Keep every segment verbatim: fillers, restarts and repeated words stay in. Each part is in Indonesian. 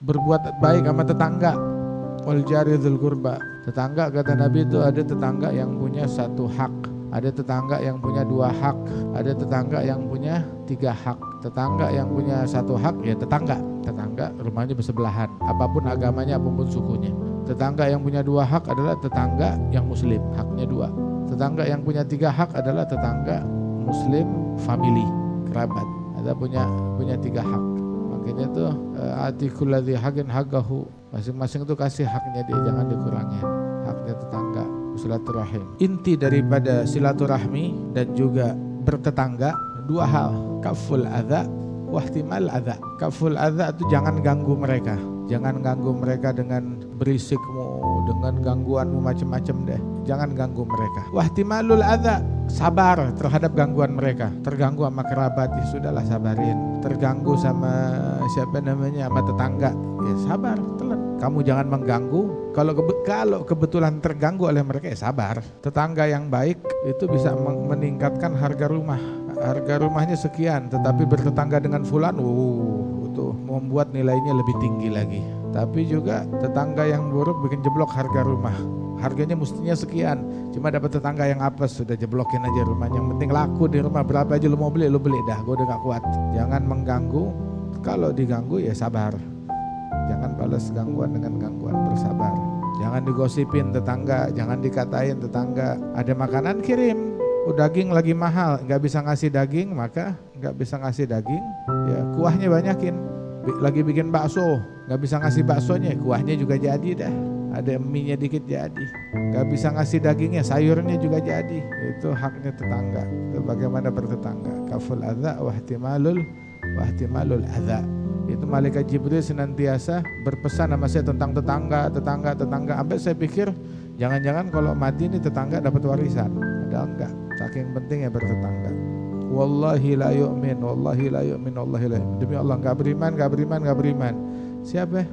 berbuat baik sama tetangga. Wal jari dzul qurba. Tetangga kata Nabi itu ada tetangga yang punya satu hak, ada tetangga yang punya dua hak, ada tetangga yang punya tiga hak. Tetangga yang punya satu hak ya tetangga, tetangga rumahnya bersebelahan, apapun agamanya, apapun sukunya. Tetangga yang punya dua hak adalah tetangga yang muslim, haknya dua. Tetangga yang punya tiga hak adalah tetangga muslim, family, kerabat. Ada punya punya tiga hak. Makanya tuh ati kulladzi haqqin haqqahu. Masing-masing itu kasih haknya dia, jangan dikurangin. Haknya tetangga, silaturahim. Inti daripada silaturahmi dan juga bertetangga dua hal, kaful adza wa ihtimal adza. Kaful adza itu jangan ganggu mereka. Jangan ganggu mereka dengan berisikmu, dengan gangguanmu macam-macam deh. Jangan ganggu mereka. Wahtimalul adza, sabar terhadap gangguan mereka. Terganggu sama kerabat, ya sudahlah sabarin. Terganggu sama siapa namanya, sama tetangga, ya sabar, telan. Kamu jangan mengganggu. Kalau kebe kalau kebetulan terganggu oleh mereka, ya sabar. Tetangga yang baik itu bisa meningkatkan harga rumah. Harga rumahnya sekian, tetapi bertetangga dengan fulan, uh, itu membuat nilainya lebih tinggi lagi. Tapi juga tetangga yang buruk bikin jeblok harga rumah. Harganya mestinya sekian, cuma dapat tetangga yang apes, sudah jeblokin aja rumahnya. Yang penting laku di rumah, berapa aja lu mau beli, lu beli dah, gue udah gak kuat. Jangan mengganggu, kalau diganggu ya sabar. Jangan balas gangguan dengan gangguan, bersabar. Jangan digosipin tetangga, jangan dikatain tetangga. Ada makanan kirim, oh daging lagi mahal, gak bisa ngasih daging, maka gak bisa ngasih daging, ya kuahnya banyakin. Lagi bikin bakso, gak bisa ngasih baksonya, kuahnya juga jadi dah. Ada mie-nya dikit jadi. Gak bisa ngasih dagingnya, sayurnya juga jadi. Itu haknya tetangga. Itu bagaimana bertetangga. Kaful adza wa ihtimalul wa ihtimalul adza. Itu malaikat Jibril senantiasa berpesan sama saya tentang tetangga, tetangga, tetangga. Sampai saya pikir jangan-jangan kalau mati ini tetangga dapat warisan. Padahal enggak. Saking pentingnya bertetangga. Wallahi la yu'min, wallahi la yu'min, wallahi la yu'min. Demi Allah enggak beriman, enggak beriman, enggak beriman. Siapa?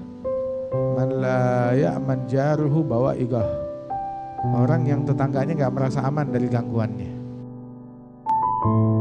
Man la ya'man jaruhu bawa igah. Orang yang tetangganya enggak merasa aman dari gangguannya.